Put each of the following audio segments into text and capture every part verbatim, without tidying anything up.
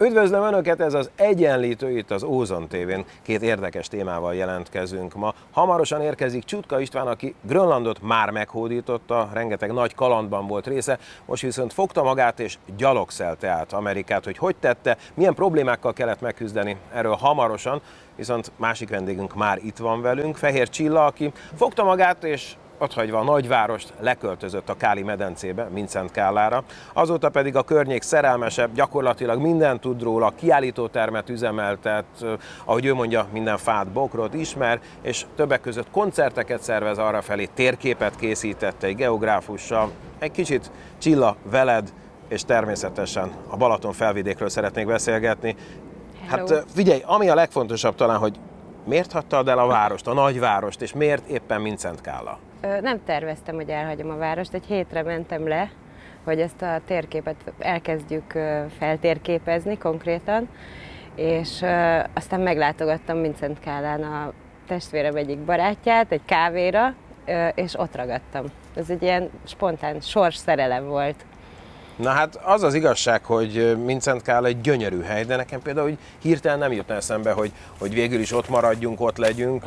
Üdvözlöm Önöket, ez az Egyenlítő itt az Ózon tévén. Két érdekes témával jelentkezünk ma. Hamarosan érkezik Csutka István, aki Grönlandot már meghódította, rengeteg nagy kalandban volt része, most viszont fogta magát és gyalogszelte át Amerikát. Hogy hogy tette, milyen problémákkal kellett megküzdeni, erről hamarosan, viszont másik vendégünk már itt van velünk, Fehér Csilla, aki fogta magát és otthagyva a nagyvárost leköltözött a Káli medencébe, Mintszentkállára. Azóta pedig a környék szerelmesebb, gyakorlatilag mindent tud róla, kiállítótermet üzemeltet, ahogy ő mondja, minden fát, bokrot ismer, és többek között koncerteket szervez arrafelé, térképet készített egy geográfussal. Egy kicsit Csilla, veled, és természetesen a Balaton felvidékről szeretnék beszélgetni. Hello. Hát figyelj, ami a legfontosabb talán, hogy miért hagytad el a várost, a nagyvárost, és miért éppen Mintszentkálla? Nem terveztem, hogy elhagyom a várost, egy hétre mentem le, hogy ezt a térképet elkezdjük feltérképezni konkrétan, és aztán meglátogattam Mintszentkállán a testvérem egyik barátját egy kávéra, és ott ragadtam. Ez egy ilyen spontán sorsszerelem volt. Na hát az az igazság, hogy Mintszentkálla egy gyönyörű hely, de nekem például hogy hirtelen nem jut eszembe, hogy, hogy végül is ott maradjunk, ott legyünk.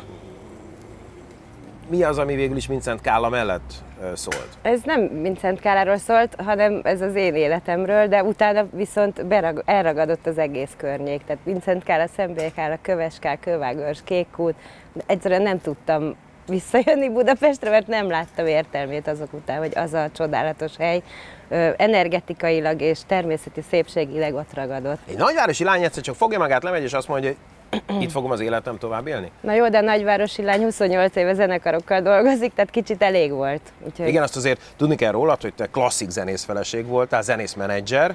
Mi az, ami végül is Mintszentkálla mellett szólt? Ez nem Mintszentkáláról szólt, hanem ez az én életemről, de utána viszont berag, elragadott az egész környék. Tehát Mintszentkálla, Szembélykálla, Köveskál, Kővágörs, Kékkút. Egyszerűen nem tudtam visszajönni Budapestre, mert nem láttam értelmét azok után, hogy az a csodálatos hely energetikailag és természeti szépségileg ott ragadott. Egy nagyvárosi lány egyszer csak fogja magát, lemegy és azt mondja, hogy itt fogom az életem tovább élni? Na jó, de a nagyvárosi lány huszonnyolc éve zenekarokkal dolgozik, tehát kicsit elég volt. Úgyhogy... Igen, azt azért tudni kell rólad, hogy te klasszik zenészfeleség voltál, zenészmenedzser,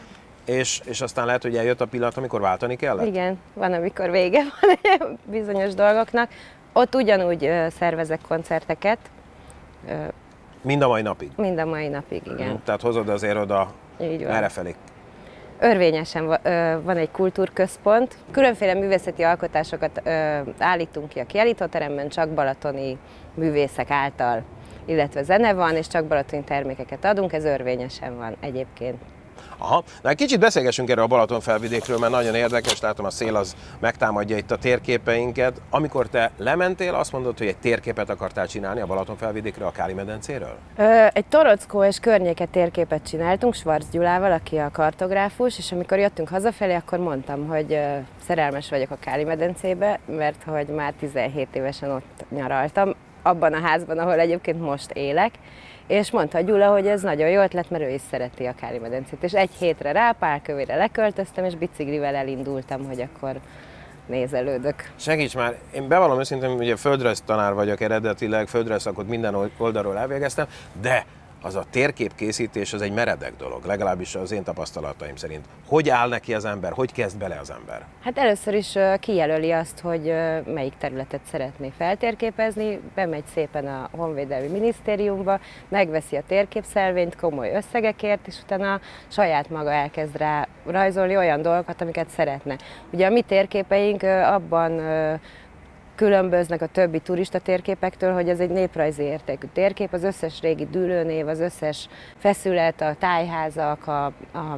és, és aztán lehet, hogy eljött a pillanat, amikor váltani kellett? Igen, van, amikor vége van bizonyos dolgoknak. Ott ugyanúgy szervezek koncerteket. Mind a mai napig? Mind a mai napig, igen. Mm, tehát hozod azért oda merrefelé? Örvényesen van egy kultúrközpont. Különféle művészeti alkotásokat állítunk ki a kiállítóteremben, csak balatoni művészek által, illetve zene van, és csak balatoni termékeket adunk, ez örvényesen van egyébként. Aha, na egy kicsit beszélgessünk erről a Balaton felvidékről, mert nagyon érdekes, látom a szél az megtámadja itt a térképeinket. Amikor te lementél, azt mondod, hogy egy térképet akartál csinálni a Balaton felvidékről, a Káli medencéről? Egy Torockó és környéke térképet csináltunk Schwarz Gyulával, aki a kartográfus, és amikor jöttünk hazafelé, akkor mondtam, hogy szerelmes vagyok a Káli medencébe, mert hogy már tizenhét évesen ott nyaraltam, abban a házban, ahol egyébként most élek. És mondta Gyula, hogy ez nagyon jó ötlet, mert ő is szereti a Káli medencét. És egy hétre rá, Pálkövére leköltöztem, és biciklivel elindultam, hogy akkor nézelődök. Segíts már, én bevallom őszintén, hogy ugye földrajztanár vagyok eredetileg, földrajzszakot minden oldalról elvégeztem, de az a térképkészítés az egy meredek dolog, legalábbis az én tapasztalataim szerint. Hogy áll neki az ember, hogy kezd bele az ember? Hát először is kijelöli azt, hogy melyik területet szeretné feltérképezni, bemegy szépen a Honvédelmi Minisztériumba, megveszi a térképszelvényt komoly összegekért, és utána saját maga elkezd rá rajzolni olyan dolgokat, amiket szeretne. Ugye a mi térképeink abban különböznek a többi turista térképektől, hogy ez egy néprajzi értékű térkép, az összes régi dűlőnév, az összes feszület, a tájházak, a, a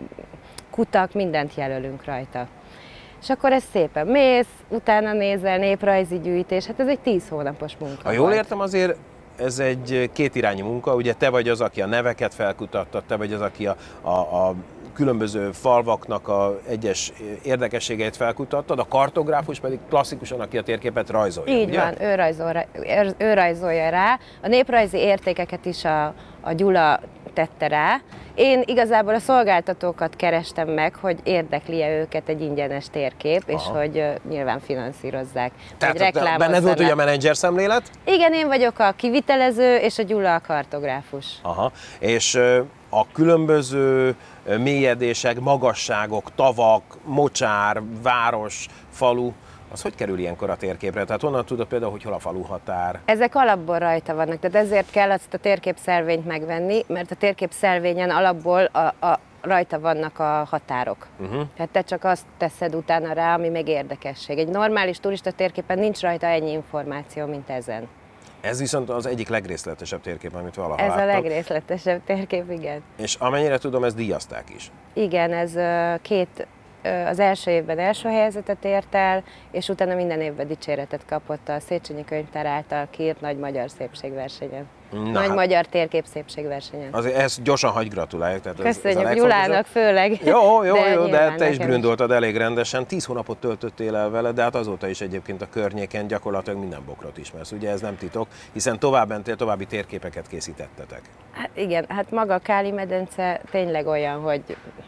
kutak, mindent jelölünk rajta. És akkor ez szépen mész, utána nézel, néprajzi gyűjtés, hát ez egy tíz hónapos munka. Ha jól értem, azért ez egy kétirányú munka, ugye te vagy az, aki a neveket felkutatta, te vagy az, aki a, a, a különböző falvaknak a egyes érdekességeit felkutattad, a kartográfus pedig klasszikusan, aki a térképet rajzolja. Így ugye? van, ő, rajzol, ő rajzolja rá. A néprajzi értékeket is a, a Gyula tette rá. Én igazából a szolgáltatókat kerestem meg, hogy érdekli-e őket egy ingyenes térkép, Aha. és hogy uh, nyilván finanszírozzák. Tehát benned volt ugye a menedzser szemlélet? Igen, én vagyok a kivitelező, és a Gyula a kartográfus. Aha. És uh, a különböző mélyedések, magasságok, tavak, mocsár, város, falu, az hogy kerül ilyenkor a térképre? Tehát honnan tudod például, hogy hol a falu határ? Ezek alapból rajta vannak, tehát ezért kell azt a térképszelvényt megvenni, mert a térképszelvényen alapból a, a, rajta vannak a határok. Uh-huh. Tehát te csak azt teszed utána rá, ami meg érdekesség. Egy normális turista térképen nincs rajta ennyi információ, mint ezen. Ez viszont az egyik legrészletesebb térkép, amit valaha Ez láttam. a legrészletesebb térkép, igen. És amennyire tudom, ezt díjazták is. Igen, ez két az első évben első helyezetet ért el, és utána minden évben dicséretet kapott a Széchenyi Könyvtár által kiírt Nagy Magyar Szépségversenyen. Na, Nagy hát, Magyar Térkép Szépségversenyen. Azért ezt gyorsan hagy gratuláljuk. Tehát köszönjük, ez, ez Gyulának főleg. Jó, jó, de jó, de te is gründoltad elég rendesen. Tíz hónapot töltöttél el vele, de hát azóta is egyébként a környéken gyakorlatilag minden bokrot ismersz. Ugye ez nem titok, hiszen tovább mentél, további térképeket készítettetek. Hát igen, hát maga a Káli-medence tényleg olyan, hogy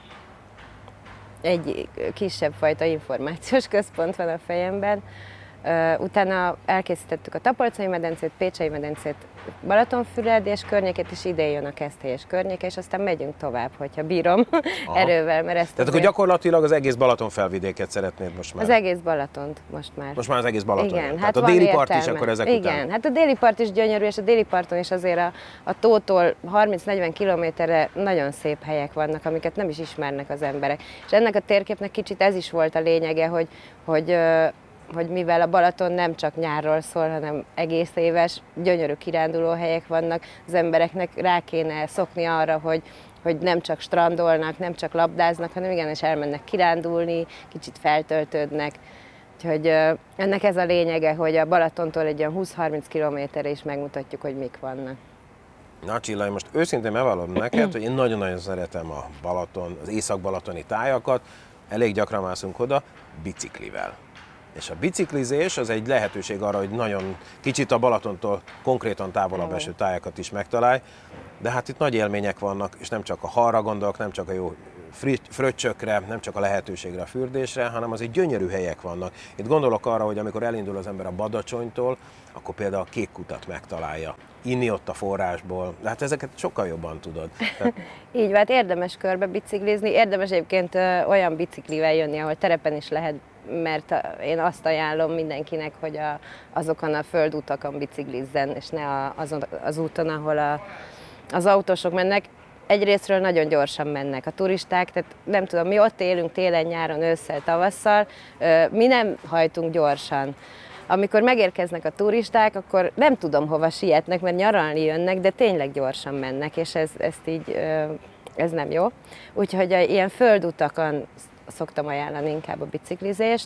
egy kisebb fajta információs központ van a fejemben. Uh, utána elkészítettük a Tapolcai medencét, Pécsei medencét, Balatonfüred és környéket is, ide jön a Keszthely és környéke, és aztán megyünk tovább, hogyha bírom erővel, mert ezt... Tehát akkor gyakorlatilag az egész Balaton felvidéket szeretnéd most már? Az egész Balatont most már. Most már az egész Balaton. Igen, jön. hát Tehát a déli part értelme. is akkor ezek Igen, után? hát a déli part is gyönyörű, és a déli parton is azért a, a tótól harminc-negyven kilométerre nagyon szép helyek vannak, amiket nem is ismernek az emberek. És ennek a térképnek kicsit ez is volt a lényege, hogy, hogy hogy mivel a Balaton nem csak nyárról szól, hanem egész éves, gyönyörű kirándulóhelyek vannak, az embereknek rá kéne szokni arra, hogy, hogy nem csak strandolnak, nem csak labdáznak, hanem igenis elmennek kirándulni, kicsit feltöltődnek. Úgyhogy ennek ez a lényege, hogy a Balatontól egy olyan húsz-harminc kilométerre is megmutatjuk, hogy mik vannak. Na Csilla, most őszintén bevallom neked, hogy én nagyon-nagyon szeretem a Balaton, az észak-balatoni tájakat, elég gyakran mászunk oda biciklivel. És a biciklizés az egy lehetőség arra, hogy nagyon kicsit a Balatontól konkrétan távolabb eső tájakat is megtalálj, de hát itt nagy élmények vannak, és nem csak a halra gondolok, nem csak a jó fröccsökre, nem csak a lehetőségre, a fürdésre, hanem azért gyönyörű helyek vannak. Itt gondolok arra, hogy amikor elindul az ember a Badacsonytól, akkor például a Kék Kutat megtalálja. Inni ott a forrásból, de hát ezeket sokkal jobban tudod. Tehát... Így van, hát érdemes körbe biciklizni, érdemes egyébként olyan biciklivel jönni, ahol terepen is lehet, mert én azt ajánlom mindenkinek, hogy a, azokon a földutakon biciklizzen, és ne a, azon, az úton, ahol a, az autósok mennek. Egyrésztről nagyon gyorsan mennek a turisták, tehát nem tudom, mi ott élünk télen, nyáron, ősszel, tavasszal, mi nem hajtunk gyorsan. Amikor megérkeznek a turisták, akkor nem tudom, hova sietnek, mert nyaralni jönnek, de tényleg gyorsan mennek, és ez, ezt így, ez nem jó. Úgyhogy ilyen földutakon szoktam ajánlani inkább a biciklizést.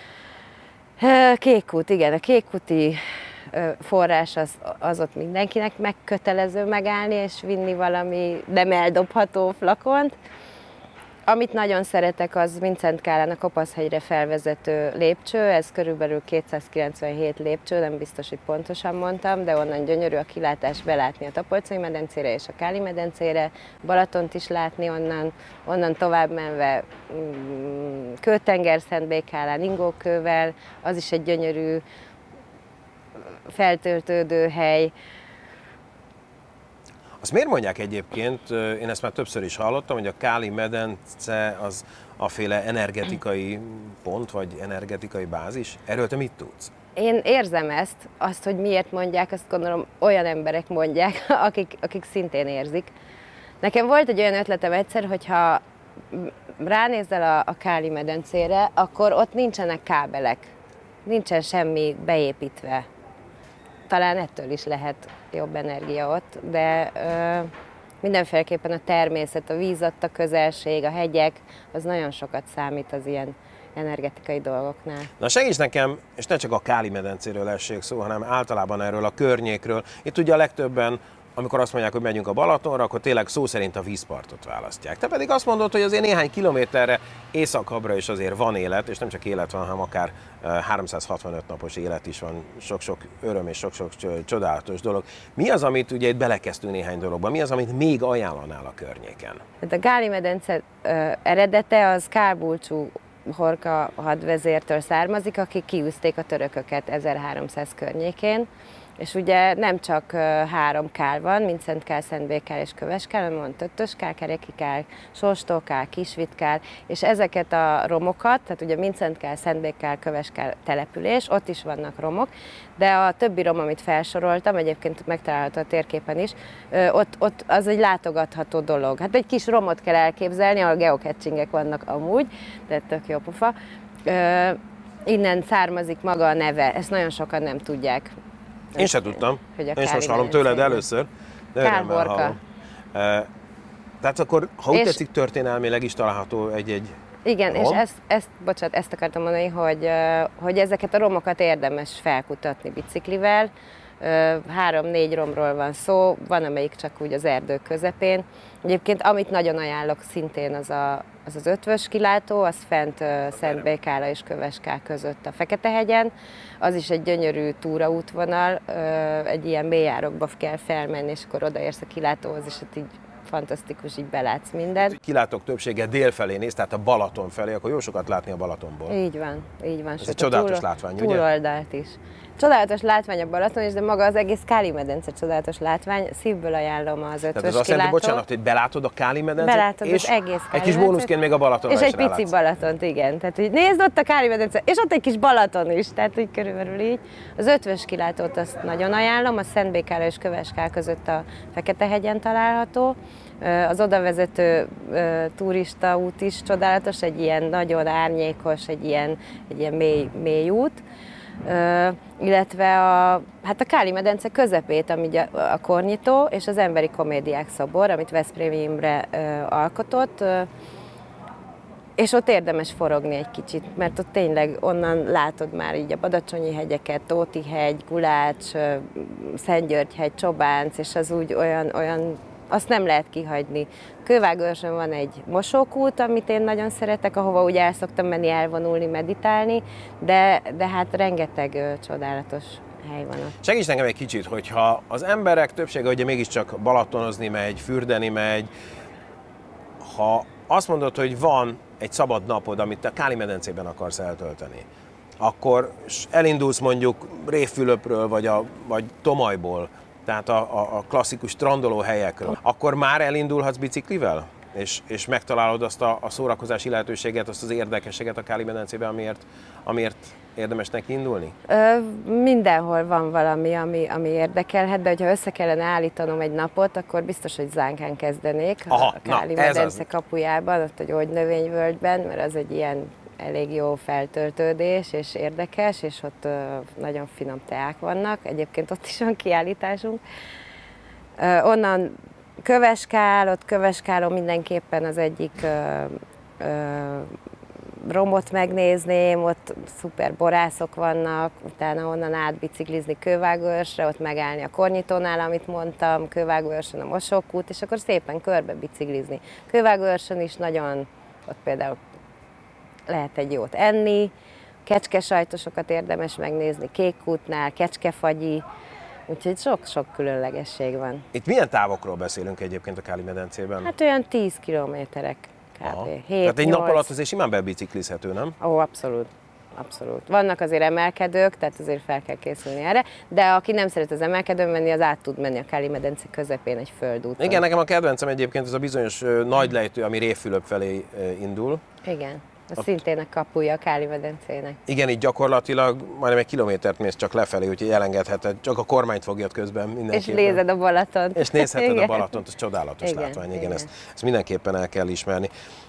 Kékkút, igen, a kékkúti forrás az, az ott mindenkinek megkötelező megállni és vinni valami nem eldobható flakont. Amit nagyon szeretek, az Vincent Kálán a Kopaszhegyre felvezető lépcső, ez körülbelül kétszázkilencvenhét lépcső, nem biztos, hogy pontosan mondtam, de onnan gyönyörű a kilátás, belátni a Tapolcai medencére és a Káli medencére, Balatont is látni onnan, onnan tovább menve Kőtenger-Szentbékálán, Ingókővel, az is egy gyönyörű feltöltődő hely. Azt miért mondják egyébként, én ezt már többször is hallottam, hogy a Káli-medence az aféle energetikai pont, vagy energetikai bázis? Erről te mit tudsz? Én érzem ezt, azt, hogy miért mondják, azt gondolom olyan emberek mondják, akik, akik szintén érzik. Nekem volt egy olyan ötletem egyszer, hogyha ránézzel a, a Káli-medencére, akkor ott nincsenek kábelek, nincsen semmi beépítve. Talán ettől is lehet jobb energia ott, de ö, mindenféleképpen a természet, a víz adta közelség, a hegyek, az nagyon sokat számít az ilyen energetikai dolgoknál. Na segíts nekem, és ne csak a Káli-medencéről essék szó, hanem általában erről a környékről. Itt ugye a legtöbben, amikor azt mondják, hogy megyünk a Balatonra, akkor tényleg szó szerint a vízpartot választják. Te pedig azt mondod, hogy azért néhány kilométerre északabbra is azért van élet, és nem csak élet van, hanem akár háromszázhatvanöt napos élet is van, sok-sok öröm és sok-sok csodálatos dolog. Mi az, amit ugye itt belekezdtünk néhány dologba, mi az, amit még ajánlanál a környéken? A Káli-medence eredete az Kál Bulcsú Horka hadvezértől származik, akik kiűzték a törököket ezerháromszáz környékén. És ugye nem csak három kál van, mint Szent Kál, Szentbékál és Köveskál, hanem van Töttös Kál, Kereki Kál, Sóstó Kál, Kisvitt Kál, és ezeket a romokat, tehát ugye Mincent Kál, Szentbékál, Köveskál település, ott is vannak romok, de a többi rom, amit felsoroltam, egyébként megtalálható a térképen is, ott, ott az egy látogatható dolog. Hát egy kis romot kell elképzelni, ahol geocachingek vannak amúgy, de tök jó pofa. Innen származik maga a neve, ezt nagyon sokan nem tudják. Én se tudtam, hogy én most hallom tőled először, de örömmel hallom. Tehát akkor, ha úgy tetszik, történelmileg is található egy-egy Igen, rom. és ezt, ezt, bocsánat, ezt akartam mondani, hogy, hogy ezeket a romokat érdemes felkutatni biciklivel. Három-négy romról van szó, van amelyik csak úgy az erdő közepén. Egyébként amit nagyon ajánlok szintén az a, az, az ötvös kilátó, az fent Szent Békála és Köveskál között a Fekete-hegyen. Az is egy gyönyörű túraútvonal, egy ilyen mélyárokba kell felmenni, és akkor odaérsz a kilátóhoz, és hát így fantasztikus, így belátsz mindent. Kilátók többsége dél felé néz, tehát a Balaton felé, akkor jó sokat látni a Balatonból. Így van, így van. Ez egy csodálatos látvány, ugye? Túloldalt is. Csodálatos látvány a Balaton is, de maga az egész Káli-medence csodálatos látvány. Szívből ajánlom az ötvös Tehát ez azt jelenti, bocsánat, hogy belátod a Káli-medencét, belátod és az egész egy kis bónuszként még a Balatonra és is egy pici rálátsz. Balatont, igen. Tehát, hogy nézd ott a Káli-medence, és ott egy kis Balaton is, tehát így körülbelül így. Az ötvös kilátót azt nagyon ajánlom, a Szent Békála és Köveskál között a Fekete-hegyen található. Az odavezető turista út is csodálatos, egy ilyen nagyon árnyékos, egy ilyen, egy ilyen mély, mély út. Uh, illetve a, hát a Káli-medence közepét, ami a, a Kornyitó és az Emberi Komédiák szobor, amit Veszprémi Imre uh, alkotott, uh, és ott érdemes forogni egy kicsit, mert ott tényleg onnan látod már így a Badacsonyi hegyeket, Tóti hegy, Gulács, uh, Szentgyörgy hegy, Csobánc, és az úgy olyan, olyan azt nem lehet kihagyni. Kővágőrsön van egy mosókút, amit én nagyon szeretek, ahova úgy el szoktam menni elvonulni, meditálni, de, de hát rengeteg ö, csodálatos hely van ott. Segíts nekem egy kicsit, hogyha az emberek többsége ugye mégiscsak balatonozni megy, fürdeni megy, ha azt mondod, hogy van egy szabad napod, amit te a Káli-medencében akarsz eltölteni, akkor elindulsz mondjuk Révfülöpről vagy, a, vagy Tomajból, tehát a, a, a klasszikus strandoló helyekről, akkor már elindulhatsz biciklivel? És, és megtalálod azt a, a szórakozási lehetőséget, azt az érdekességet a Káli-medencében, amiért, amiért érdemes neki indulni? Ö, mindenhol van valami, ami, ami érdekelhet, de hogyha össze kellene állítanom egy napot, akkor biztos, hogy Zánkán kezdenék, Aha, a Káli-medence na, kapujában, ott a gyógynövényvölgyben, mert az egy ilyen elég jó feltöltődés és érdekes, és ott ö, nagyon finom teák vannak, egyébként ott is van kiállításunk. Ö, onnan Köveskál, ott Köveskálon mindenképpen az egyik ö, ö, romot megnézném, ott szuper borászok vannak, utána onnan átbiciklizni Kővágőrsre, ott megállni a Kornyitónál, amit mondtam, Kővágőrsön a mosókút, és akkor szépen körbe biciklizni. Kővágőrsön is nagyon, ott például lehet egy jót enni, kecskesajtosokat érdemes megnézni Kékkútnál, kecskefagyi, úgyhogy sok-sok különlegesség van. Itt milyen távokról beszélünk egyébként a Káli-medencében? Hát olyan tíz kilométerek kb. hét, Tehát egy nap nyolc. alatt azért simán bebiciklizhető, nem? Ó, abszolút. Abszolút. Vannak azért emelkedők, tehát azért fel kell készülni erre, de aki nem szeret az emelkedőn menni, az át tud menni a Káli-medence közepén egy földúton. Igen, nekem a kedvencem egyébként ez a bizonyos ö, nagy lejtő, ami Révfülöp felé ö, indul. Igen, az szintén a kapuja a Káli-medencének. Igen, így gyakorlatilag majdnem egy kilométert mész csak lefelé, úgyhogy elengedheted, csak a kormányt fogjad közben És mindenképpen. nézed a Balatont. És nézheted Igen. a Balatont, ez csodálatos Igen, látvány, igen, igen. Ezt, ezt mindenképpen el kell ismerni.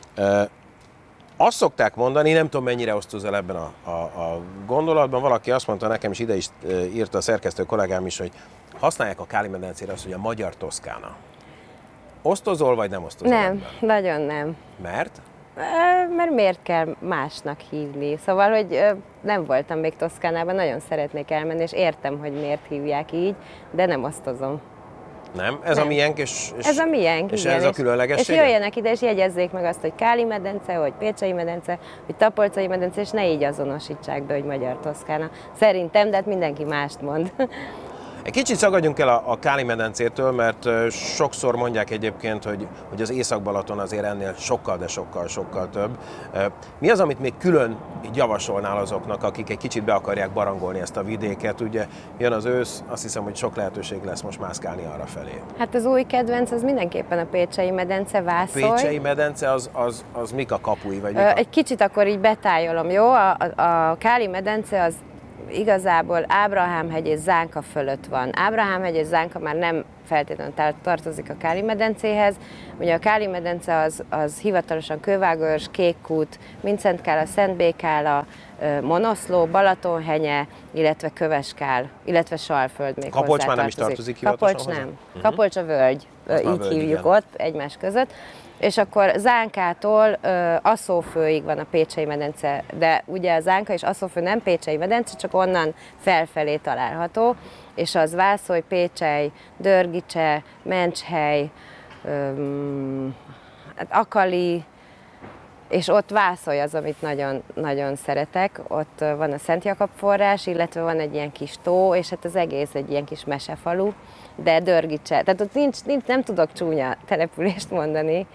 Azt szokták mondani, nem tudom mennyire osztozol ebben a, a, a gondolatban, valaki azt mondta nekem, és ide is írta a szerkesztő kollégám is, hogy használják a Káli-medencére azt, hogy a magyar Toszkána. Osztozol, vagy nem osztozol? Nem, ebben? nagyon nem. Mert? Ö, Mert miért kell másnak hívni? Szóval, hogy ö, nem voltam még Toszkánában, nagyon szeretnék elmenni, és értem, hogy miért hívják így, de nem osztozom. Nem? Ez Nem. a miénk, és, és, Ez a miénk, és igen. ez a És különlegessége? jöjjenek ide, és jegyezzék meg azt, hogy Káli-medence, hogy Pécsei medence, hogy Tapolcai medence, és ne így azonosítsák be, hogy magyar Toszkána. Szerintem, de hát mindenki mást mond. Egy kicsit szagadjunk el a, a Káli-medencétől, mert uh, sokszor mondják egyébként, hogy, hogy az Észak-Balaton azért ennél sokkal, de sokkal, sokkal több. Uh, mi az, amit még külön így javasolnál azoknak, akik egy kicsit be akarják barangolni ezt a vidéket? Ugye jön az ősz, azt hiszem, hogy sok lehetőség lesz most mászkálni arra felé. Hát az új kedvenc az mindenképpen a Pécsei medence, Vászorj. Pécsei medence, az, az, az mik a kapui? Vagy mik Ö, a... Egy kicsit akkor így betájolom, jó? A, a, a Káli-medence az igazából Ábrahám-hegy és Zánka fölött van. Ábrahám-hegy és Zánka már nem feltétlenül tartozik a Káli-medencéhez. Ugye a Káli-medence az, az hivatalosan Kővágőrs, Kékkút, Mindszentkál, Szent Békála, Monoszló, Balatonhenye, illetve Köveskál, illetve Salföld még Kapocs már nem is hozzátartozik. tartozik hivatalosan Kapocs hozzá? nem. Kapocs a völgy, így völgy, hívjuk igen. ott egymás között. és akkor Zánkától uh, Asszófőig van a Pécsei medence, de ugye a Zánka és Asszófő nem Pécsei medence, csak onnan felfelé található, és az Vászóly, Pécsely, Dörgicse, Mencshely, um, Akali, és ott Vászolj az, amit nagyon, nagyon szeretek, ott van a Szent Jakab forrás, illetve van egy ilyen kis tó, és hát az egész egy ilyen kis mesefalu, de Dörgicse, tehát ott nincs, nincs, nem tudok csúnya települést mondani.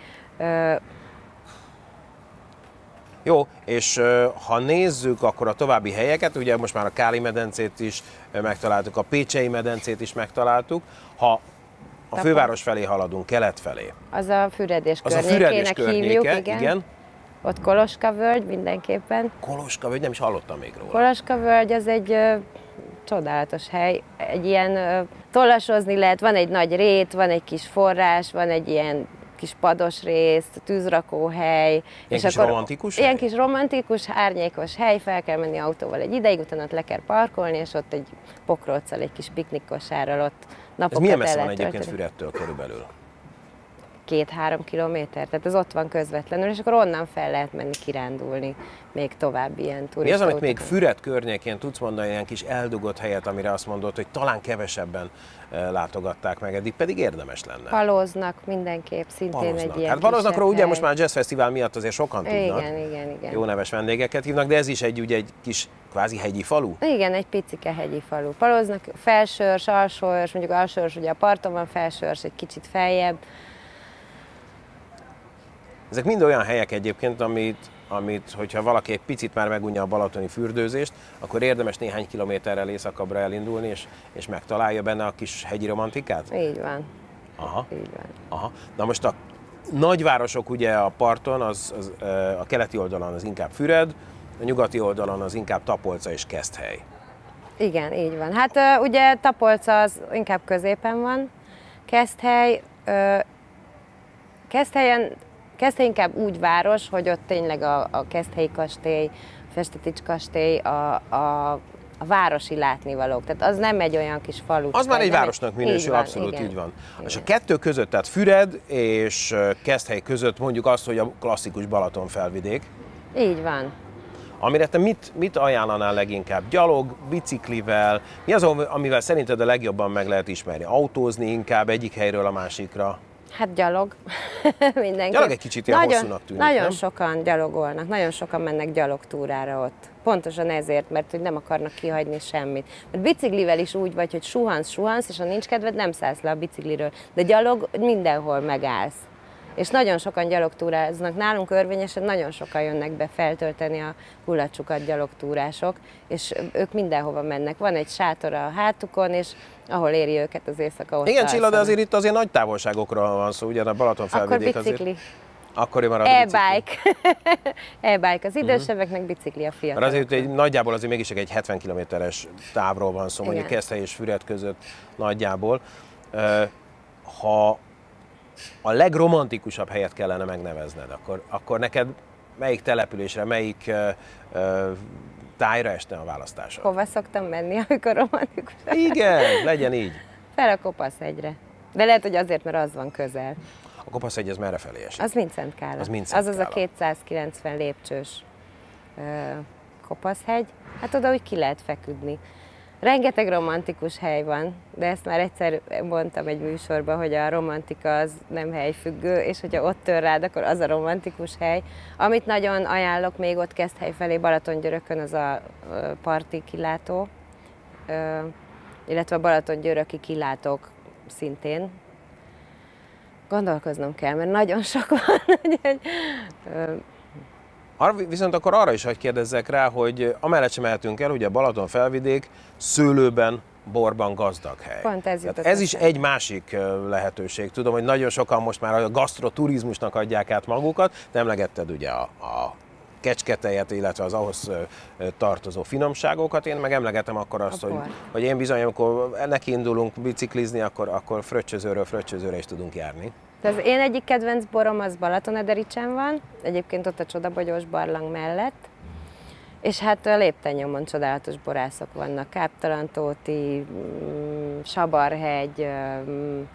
Jó, és ha nézzük akkor a további helyeket, ugye most már a Káli medencét is megtaláltuk, a Pécsei medencét is megtaláltuk, ha a főváros felé haladunk, kelet felé. Az a Füredés az környékének a hívjuk, igen. igen. Ott Koloska völgy mindenképpen. Koloska völgy, nem is hallottam még róla. Koloska völgy az egy ö, csodálatos hely, egy ilyen ö, tollasozni lehet, van egy nagy rét, van egy kis forrás, van egy ilyen kis pados rész, tűzrakóhely. Ilyen és kis akkor romantikus Ilyen hely? kis romantikus, árnyékos hely, fel kell menni autóval egy ideig, utána ott le kell parkolni, és ott egy pokróccal, egy kis piknikkosárral ott napokat Ez milyen messze el van lehet egyébként tölteni. Füredtől körülbelül? Két-három kilométer, tehát ez ott van közvetlenül, és akkor onnan fel lehet menni kirándulni, még tovább ilyen turista. Mi az, amit még Füred környékén tudsz mondani, ilyen kis eldugott helyet, amire azt mondod, hogy talán kevesebben látogatták meg eddig, pedig érdemes lenne? Palóznak mindenképp, szintén Palóznak. egy ilyen Hát Palóznakról ugye hely. most már a Jazz Fesztivál miatt azért sokan tudnak. Igen, igen, igen. Jó neves vendégeket hívnak, de ez is egy, ugye, egy kis kvázi hegyi falu? Igen, egy picike hegyi falu. Palóznak Felsőrs, Alsóörs, mondjuk Alsóörs ugye a parton van, Felsőörs egy kicsit feljebb. Ezek mind olyan helyek egyébként, amit, amit hogyha valaki egy picit már megunja a balatoni fürdőzést, akkor érdemes néhány kilométerrel északabbra elindulni, és, és megtalálja benne a kis hegyi romantikát? Így van. Aha. Így van. Aha. Na most a nagyvárosok ugye a parton, az, az, a keleti oldalon az inkább Füred, a nyugati oldalon az inkább Tapolca és Keszthely. Igen, így van. Hát ugye Tapolca az inkább középen van, Keszthely, Keszthelyen Keszthely inkább úgy város, hogy ott tényleg a, a Keszthelyi kastély, a Festetics kastély, a, a, a városi látnivalók. Tehát az nem egy olyan kis falu. Az már egy városnak egy... minősül, van, abszolút igen. így van. Igen. És a kettő között, tehát Füred és Keszthely között mondjuk azt, hogy a klasszikus Balaton felvidék. Így van. Amire te mit, mit ajánlanál leginkább? Gyalog, biciklivel? Mi az, amivel szerinted a legjobban meg lehet ismerni? Autózni inkább egyik helyről a másikra? Hát gyalog. Mindenki. Gyalog egy kicsit ilyen nagyon, hosszúnak tűnik, Nagyon nem? sokan gyalogolnak, nagyon sokan mennek gyalogtúrára ott. Pontosan ezért, mert hogy nem akarnak kihagyni semmit. Mert biciklivel is úgy vagy, hogy suhansz, suhansz, és ha nincs kedved, nem szállsz le a bicikliről. De gyalog mindenhol megállsz. És nagyon sokan gyalogtúráznak. Nálunk Örvényesen nagyon sokan jönnek be feltölteni a kulacsukat gyalogtúrások, és ők mindenhova mennek. Van egy sátor a hátukon, és ahol éri őket az éjszaka, ott Igen, Csilla, de alszanak. azért itt azért nagy távolságokról van szó, ugye a Balaton felvidék Akkor bicikli. azért. Akkor marad a bicikli. E-bike. E-bike az idősebbeknek, bicikli a fiataloknak. Mert azért egy, nagyjából azért mégis egy hetven kilométeres távról van szó, mondjuk Igen. Keszthely és Füred között nagyjából. Ha a legromantikusabb helyet kellene megnevezned, akkor, akkor neked melyik településre, melyik tájra esne a választásod? Hova szoktam menni, amikor romantikus? Igen, legyen így. Fel a Kopaszhegyre. De lehet, hogy azért, mert az van közel. A Kopaszhegy az merre felé esik? Az mind Szentkála. Az mind Az az a Szentkála. kétszázkilencven lépcsős ö, Kopaszhegy. Hát oda úgy ki lehet feküdni. Rengeteg romantikus hely van, de ezt már egyszer mondtam egy műsorban, hogy a romantika az nem helyfüggő, és hogyha ott tör rád, akkor az a romantikus hely. Amit nagyon ajánlok még ott Keszthely felé, Balatongyörökön, az a parti kilátó, illetve a Balatongyöröki kilátók szintén. Gondolkoznom kell, mert nagyon sok van. Úgyhogy, Arra, viszont akkor arra is hagy kérdezzek rá, hogy amellett sem mehetünk el, hogy a Balaton felvidék szőlőben, borban gazdag hely. Pont ez jutott ez is eszembe. egy másik lehetőség. Tudom, hogy nagyon sokan most már a gasztroturizmusnak adják át magukat, de emlegetted ugye a, a kecsketejet, illetve az ahhoz tartozó finomságokat. Én meg emlegetem akkor azt, hogy, hogy én bizony, amikor nekiindulunk biciklizni, akkor, akkor fröccsözőről fröccsözőre is tudunk járni. De az én egyik kedvenc borom az Balatonedericsen van, egyébként ott a Csodabogyós barlang mellett, és hát a léptennyomon csodálatos borászok vannak, Káptalantóti, Sabarhegy,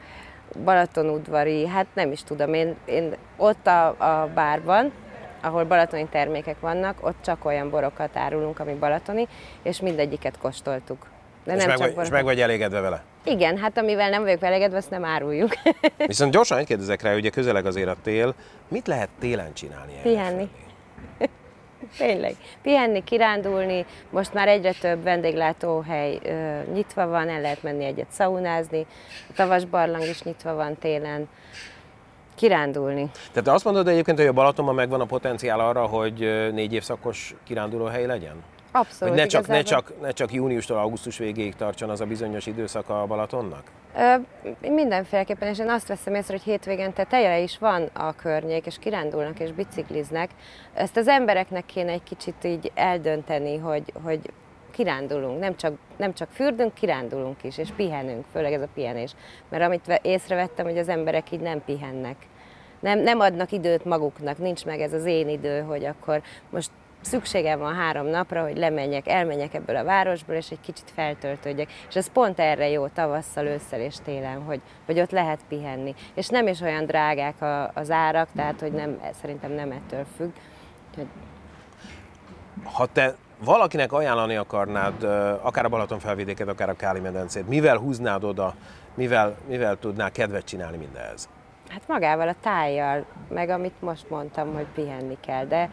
balatonudvari, hát nem is tudom, én, én ott a, a bárban, ahol balatoni termékek vannak, ott csak olyan borokat árulunk, ami balatoni, és mindegyiket kóstoltuk. De és, nem meg, csak vagy, és meg vagy elégedve vele? Igen, hát amivel nem vagyok elégedve, azt nem áruljuk. Viszont gyorsan egykérdezek rá, ugye közeleg azért a tél, mit lehet télen csinálni? Pihenni. Tényleg. Pihenni, kirándulni, most már egyre több vendéglátóhely ö, nyitva van, el lehet menni egyet szaunázni, a Tavas barlang is nyitva van télen, kirándulni. Tehát azt mondod egyébként, hogy a Balatonban megvan a potenciál arra, hogy négy évszakos kirándulóhely legyen? Abszolút. Hogy ne csak, ne, csak, ne csak júniustól augusztus végéig tartson az a bizonyos időszaka a Balatonnak? Ö, mindenféleképpen, és én azt veszem észre, hogy hétvégente tele is van a környék, és kirándulnak és bicikliznek. Ezt az embereknek kéne egy kicsit így eldönteni, hogy, hogy kirándulunk, nem csak, nem csak fürdünk, kirándulunk is, és pihenünk, főleg ez a pihenés. Mert amit észrevettem, hogy az emberek így nem pihennek. Nem, nem adnak időt maguknak, nincs meg ez az én idő, hogy akkor most szükségem van három napra, hogy lemenjek, elmenjek ebből a városból, és egy kicsit feltöltődjek. És ez pont erre jó tavasszal, ősszel és télen, hogy, hogy ott lehet pihenni. És nem is olyan drágák a, az árak, tehát hogy nem, szerintem nem ettől függ. Hogy... Ha te valakinek ajánlani akarnád akár a Balatonfelvidéket, akár a Káli-medencét, mivel húznád oda, mivel, mivel tudnál kedvet csinálni mindehez? Hát magával a tájjal, meg amit most mondtam, hogy pihenni kell, de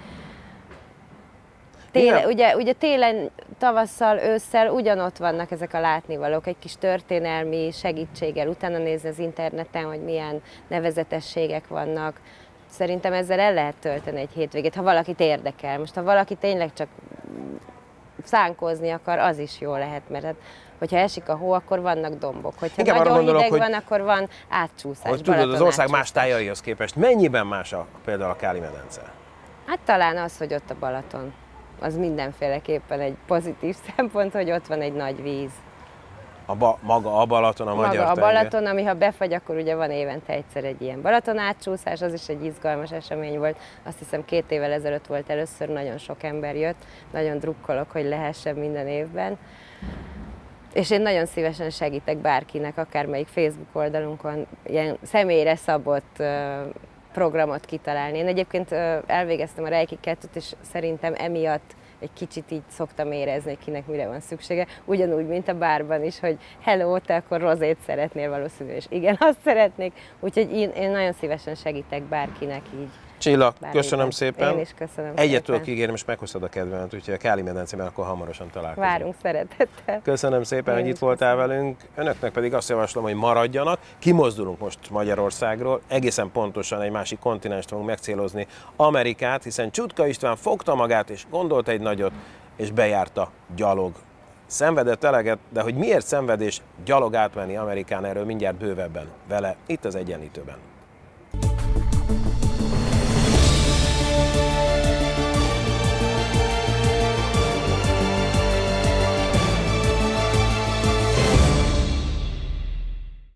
Téle, ugye, ugye télen, tavasszal, ősszel ugyanott vannak ezek a látnivalók, egy kis történelmi segítséggel, utána nézni az interneten, hogy milyen nevezetességek vannak. Szerintem ezzel el lehet tölteni egy hétvégét, ha valakit érdekel. Most ha valaki tényleg csak szánkozni akar, az is jó lehet, mert hát, hogyha esik a hó, akkor vannak dombok. Hogyha Inkább nagyon gondolok, hideg hogy, van, akkor van átcsúszás. Hogy tudod, az ország más tájaihoz képest mennyiben más a, például a Káli-medence? Hát talán az, hogy ott a Balaton. Az mindenféleképpen egy pozitív szempont, hogy ott van egy nagy víz. A ba, maga a Balaton, a maga magyar a tenger. Balaton, ami ha befagy, akkor ugye van évente egyszer egy ilyen Balaton átcsúszás, az is egy izgalmas esemény volt. Azt hiszem két évvel ezelőtt volt először, nagyon sok ember jött, nagyon drukkolok, hogy lehessen minden évben. És én nagyon szívesen segítek bárkinek, akármelyik Facebook oldalunkon ilyen személyre szabott programot kitalálni. Én egyébként elvégeztem a Reiki kettőt, és szerintem emiatt egy kicsit így szoktam érezni, hogy kinek mire van szüksége. Ugyanúgy, mint a bárban is, hogy hello, te akkor rozét szeretnél valószínűleg, és igen, azt szeretnék. Úgyhogy én, én nagyon szívesen segítek bárkinek így. Csilla, köszönöm szépen. Én is köszönöm Egyet tudok ígérni, most meghoztad a kedvemet, úgyhogy a Káli-medencében akkor hamarosan találkozunk. Várunk szeretettel. Köszönöm szépen, én hogy itt voltál velünk. Önöknek pedig azt javaslom, hogy maradjanak. Kimozdulunk most Magyarországról, egészen pontosan egy másik kontinenst fogunk megcélozni, Amerikát, hiszen Csutka István fogta magát és gondolt egy nagyot, és bejárta gyalog. Szenvedett eleget, de hogy miért szenvedés gyalog átmenni Amerikán, erről mindjárt bővebben vele, itt az Egyenlítőben.